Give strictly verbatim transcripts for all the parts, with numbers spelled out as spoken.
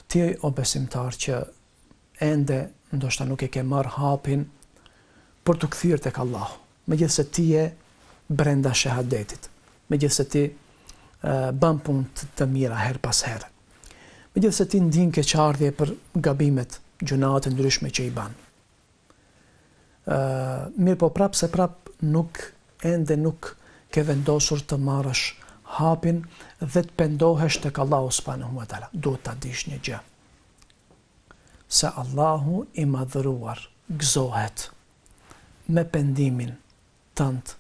ti o besimtar që ende ndoshta nuk e ke marrë hapin për të kthyer tek Allahu, megjithse ti je brenda shahadetit, megjithse ti uh, bën punë të mira her pas here, megjithse ti ndin keqardhje për gabimet, gjunat e ndryshme që i bën. Uh, mirë po prap se prap nuk ende nuk ke vendosur të marrësh hapin dhe të pendohesh tek Allahu subhanahu wa taala. Duhet ta dish një gjë, se Allahu i madhëruar gëzohet me pendimin tënd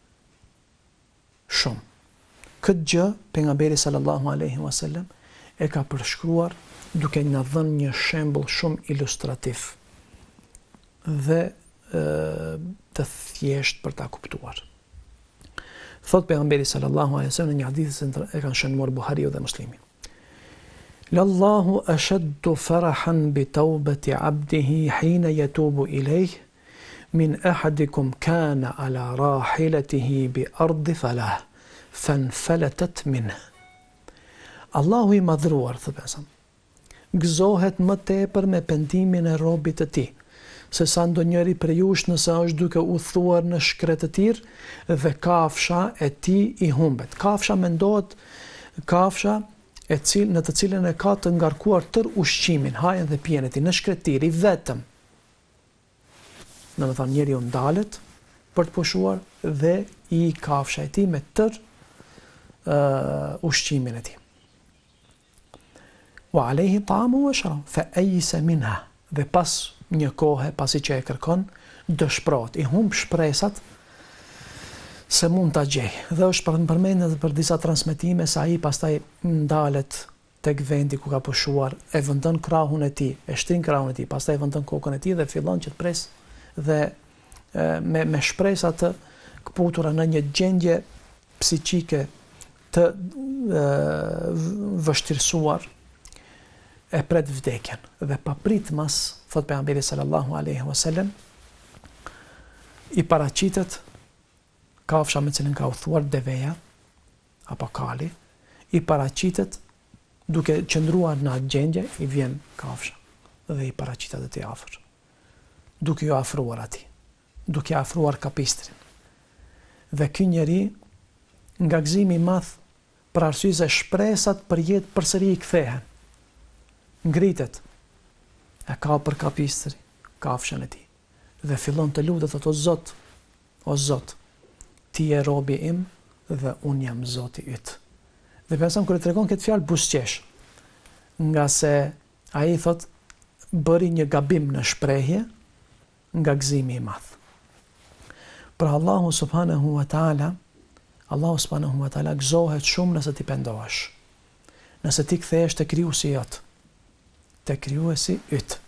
shumë. Këtë gjë pejgamberi sallallahu alaihi wasallam e ka përshkruar duke na dhënë një shembull shumë ilustrativ dhe e, të thjesht për ta kuptuar. Thot pejgamberi sallallahu alaihi wasallam në një hadith që e kanë shënuar Buhariu dhe Muslimi: Lallahu ashaddu farahan bi tawbati abdihi hina yatubu ilayh min ahadikum kana ala rahilatihi bi ardi falah fanfalatat minhu. Allahu i madhruar, thot pejgamberi, gëzohet më tepër me pendimin e robit të tij, se sa ndonjëri për jush nëse është duke u thuar në shkret të tirë dhe kafsha e tij i humbet. Kafsha mendohet kafsha e cilë, në të cilën e ka të ngarkuar tër ushqimin, hajën dhe pijen e tij në shkret të tirë i vetëm. Në më thonë, njeriu ndalet për të pushuar dhe i kafsha e tij me tër uh, ushqimin e tij. Wa alayhi ta'amu wa sharab fa aysa minha, dhe pas një kohë pasi që e kërkon, dëshpërohet, i humb shpresat se mund ta gjej. Dhe është përmendur për disa transmetime se ai pastaj ndalet tek vendi ku ka pushuar, e vendon krahun e tij, e shtrin krahun e tij, pastaj e vendon kokën e tij dhe fillon që të pres dhe e, me me shpresa të kputura në një gjendje psiqike të e, vështirësuar, e pret vdekjen dhe pa prit mas, thot pejgamberi sallallahu alaihi wasallam, i paraqitet kafsha me cilën ka u thuar deveja apo kali, i paraqitet duke qëndruar në atë gjendje, i vjen kafsha dhe i paraqitet atij afër, duke ju afruar atij, duke afruar kapistrin. Dhe ky njeri nga gëzimi i madh për arsye se shpresat për jetë përsëri i kthehen, ngritet, e ka për kapistri, kafshën e tij, dhe fillon të lutet, thot: o Zot, o Zot, ti je robi im dhe unë jam Zoti yt. Dhe pensam kur e tregon këtë fjalë buzëqesh, nga se ai thot bëri një gabim në shprehje nga gëzimi i madh. Për Allahu subhanahu wa taala, Allahu subhanahu wa taala gëzohet shumë nëse ti pendohesh, nëse ti kthehesh te krijuesi jot, te krijuesi yt.